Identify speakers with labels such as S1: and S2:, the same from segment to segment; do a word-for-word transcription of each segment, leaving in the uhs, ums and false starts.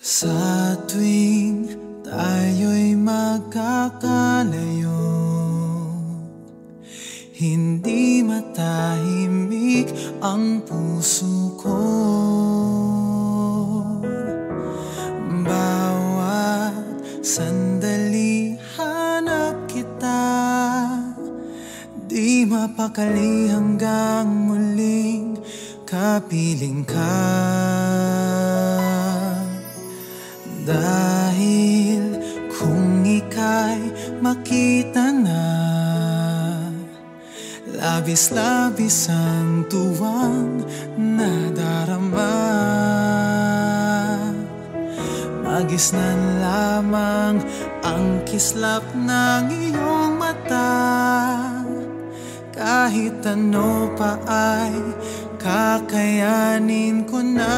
S1: Sa tuwing tayo'y magkakalayo, hindi matahimik ang puso ko. Bawat sandali hanap kita, di mapakali hanggang muling kapiling ka. Dahil kung ika'y makita na, labis-labis ang tuwang nadarama. Magisnan lamang ang kislap ng iyong mata, kahit ano pa ay kakayanin ko na.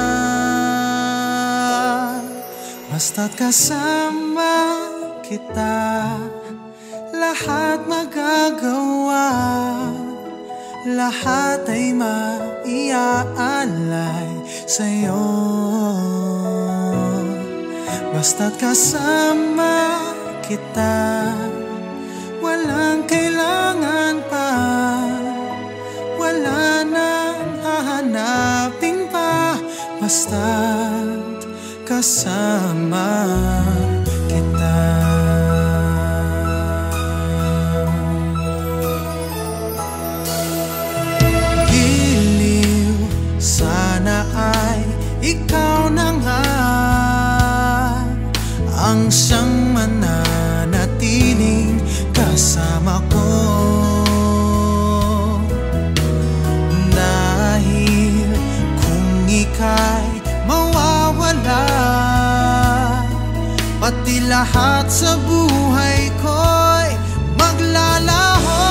S1: Basta't kasama kita, lahat magagawa, lahat ay maiaalay sa'yo. Basta't kasama kita, walang kailangan pa, wala nang hahanapin pa. Basta't kasama kita. Giliw, sana ay ikaw na nga ang siyang mananatiling kasama ko. Dahil kung ika'y mawawala, pati lahat sa buhay ko'y maglalaho.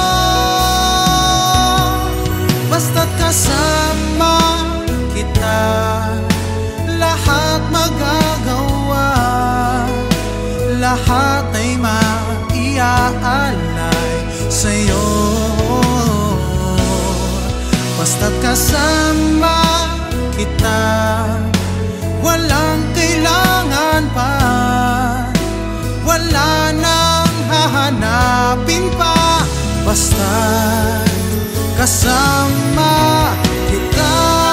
S1: Basta't kasama kita, lahat magagawa, lahat ay maiaalay sa'yo. Basta't kasama kita, walang kailangan pa, wala nang hahanapin pa. Basta't kasama kita.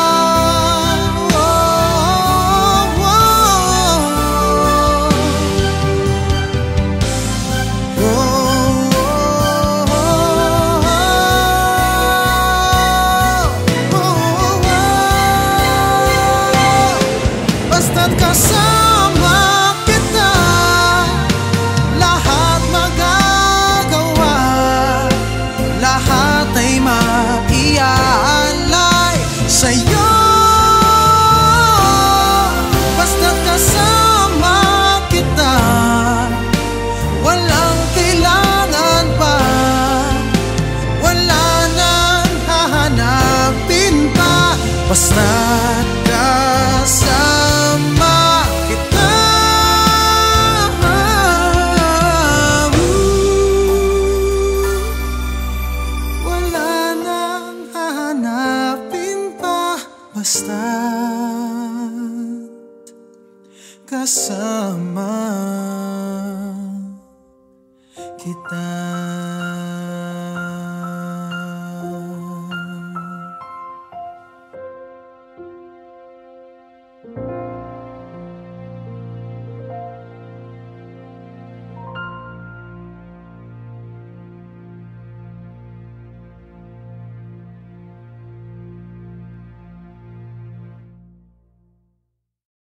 S1: Basta't kasama kita, lahat magagawa, lahat ay maiaalay sa'yo. Basta't kasama kita, walang kailangan pa, wala nang hahanapin pa. Basta't kasama kita, wala nang hahanapin pa. Basta't kasama kita.